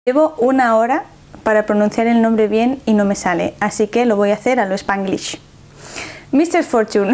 Llevo una hora para pronunciar el nombre bien y no me sale, así que lo voy a hacer a lo Spanglish. Mr. Fortune.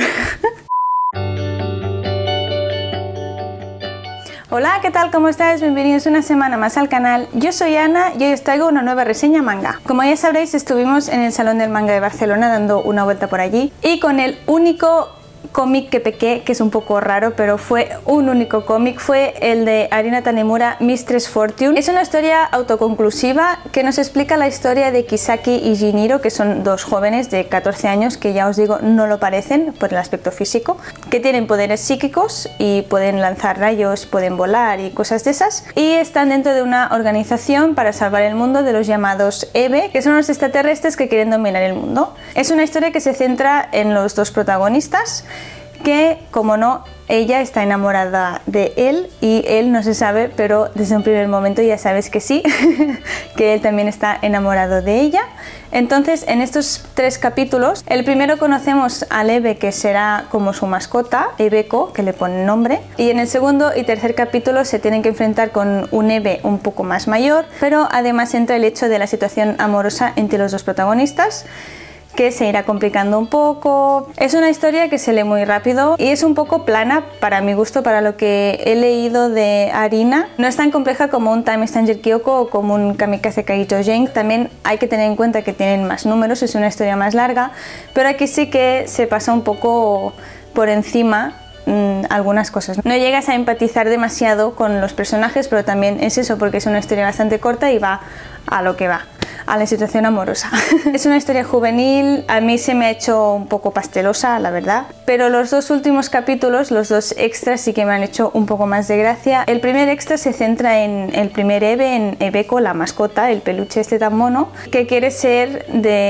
Hola, ¿qué tal? ¿Cómo estáis? Bienvenidos una semana más al canal. Yo soy Ana y hoy os traigo una nueva reseña manga. Como ya sabréis, estuvimos en el Salón del Manga de Barcelona dando una vuelta por allí y con el único cómic que pequé, que es un poco raro, pero fue un único cómic, fue el de Arina Tanemura, Mistress Fortune. Es una historia autoconclusiva que nos explica la historia de Kisaki y Jiniro, que son dos jóvenes de 14 años que ya os digo no lo parecen por el aspecto físico, que tienen poderes psíquicos y pueden lanzar rayos, pueden volar y cosas de esas, y están dentro de una organización para salvar el mundo de los llamados EVE, que son los extraterrestres que quieren dominar el mundo. Es una historia que se centra en los dos protagonistas, que, como no, ella está enamorada de él y él no se sabe, pero desde un primer momento ya sabes que sí, que él también está enamorado de ella. Entonces, en estos tres capítulos, el primero conocemos al Eve, que será como su mascota, Ebeko, que le pone nombre, y en el segundo y tercer capítulo se tienen que enfrentar con un Eve un poco más mayor, pero además entra el hecho de la situación amorosa entre los dos protagonistas, que se irá complicando un poco. Es una historia que se lee muy rápido y es un poco plana para mi gusto, para lo que he leído de Arina. No es tan compleja como un Time Stranger Kyoko o como un Kamikaze Kaito Gen. También hay que tener en cuenta que tienen más números, es una historia más larga, pero aquí sí que se pasa un poco por encima algunas cosas. No llegas a empatizar demasiado con los personajes, pero también es eso, porque es una historia bastante corta y va a lo que va, a la situación amorosa. Es una historia juvenil, a mí se me ha hecho un poco pastelosa, la verdad, pero los dos últimos capítulos, los dos extras, sí que me han hecho un poco más de gracia. El primer extra se centra en el primer Eve, en Ebeko, la mascota, el peluche este tan mono, que quiere ser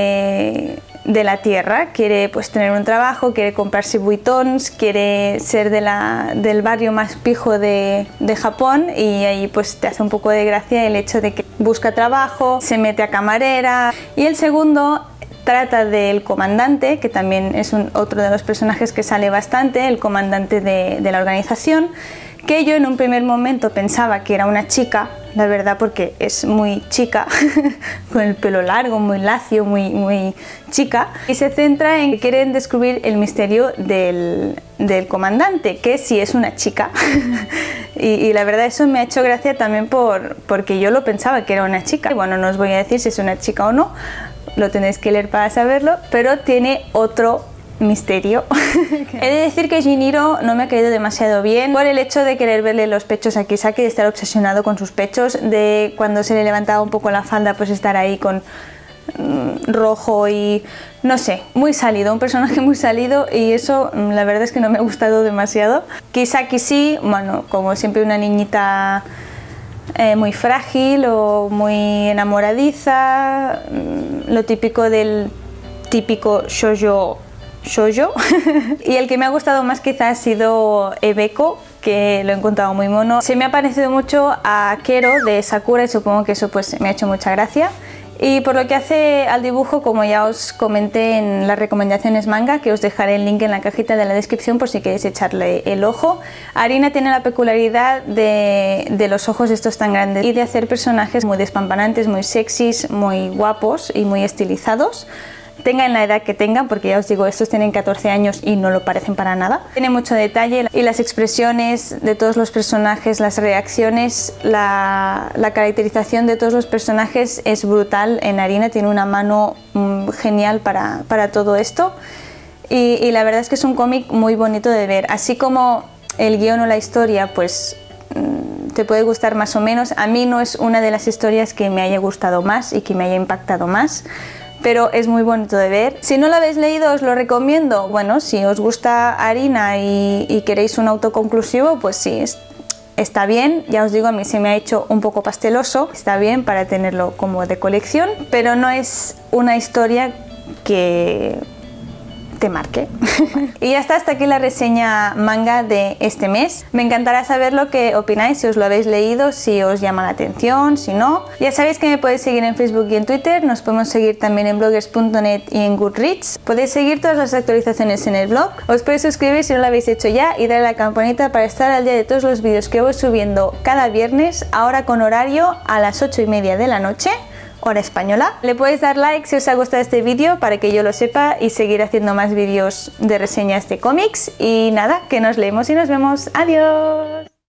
de la tierra, quiere pues tener un trabajo, quiere comprarse buitons, quiere ser del barrio más pijo de Japón, y ahí pues te hace un poco de gracia el hecho de que busca trabajo, se mete a camarera. Y el segundo trata del comandante, que también es otro de los personajes que sale bastante, el comandante de la organización, que yo en un primer momento pensaba que era una chica, la verdad, porque es muy chica, con el pelo largo, muy lacio, muy chica, y se centra en que quieren descubrir el misterio del comandante, que sí es una chica. y la verdad eso me ha hecho gracia también porque yo lo pensaba que era una chica. Y bueno, no os voy a decir si es una chica o no, lo tenéis que leer para saberlo, pero tiene otro misterio. He de decir que Jiniro no me ha caído demasiado bien por el hecho de querer verle los pechos a Kisaki, de estar obsesionado con sus pechos, de cuando se le levantaba un poco la falda pues estar ahí con rojo y no sé, muy salido, un personaje muy salido, y eso la verdad es que no me ha gustado demasiado. Kisaki sí, bueno, como siempre una niñita muy frágil o muy enamoradiza, lo típico del típico shoujo. Y el que me ha gustado más quizás ha sido Ebeko, que lo he encontrado muy mono. Se me ha parecido mucho a Kero de Sakura y supongo que eso pues me ha hecho mucha gracia. Y por lo que hace al dibujo, como ya os comenté en las recomendaciones manga, que os dejaré el link en la cajita de la descripción por si queréis echarle el ojo, Arina tiene la peculiaridad de los ojos estos tan grandes y de hacer personajes muy despampanantes, muy sexys, muy guapos y muy estilizados. Tengan la edad que tengan, porque ya os digo, estos tienen 14 años y no lo parecen para nada. Tiene mucho detalle y las expresiones de todos los personajes, las reacciones, la caracterización de todos los personajes es brutal en Arina. Tiene una mano genial para todo esto, y la verdad es que es un cómic muy bonito de ver. Así como el guión o la historia pues te puede gustar más o menos, a mí no es una de las historias que me haya gustado más y que me haya impactado más, pero es muy bonito de ver. Si no lo habéis leído os lo recomiendo. Bueno, si os gusta Arina y queréis un autoconclusivo, pues sí, está bien. Ya os digo, a mí se me ha hecho un poco pasteloso, está bien para tenerlo como de colección, pero no es una historia que te marque. Y ya está, hasta aquí la reseña manga de este mes. Me encantará saber lo que opináis, si os lo habéis leído, si os llama la atención, si no. Ya sabéis que me podéis seguir en Facebook y en Twitter, nos podemos seguir también en bloggers.net y en Goodreads. Podéis seguir todas las actualizaciones en el blog. Os podéis suscribir si no lo habéis hecho ya y darle a la campanita para estar al día de todos los vídeos que voy subiendo cada viernes, ahora con horario a las 8:30 de la noche. Hora española. Le podéis dar like si os ha gustado este vídeo para que yo lo sepa y seguir haciendo más vídeos de reseñas de cómics. Y nada, que nos leemos y nos vemos. ¡Adiós!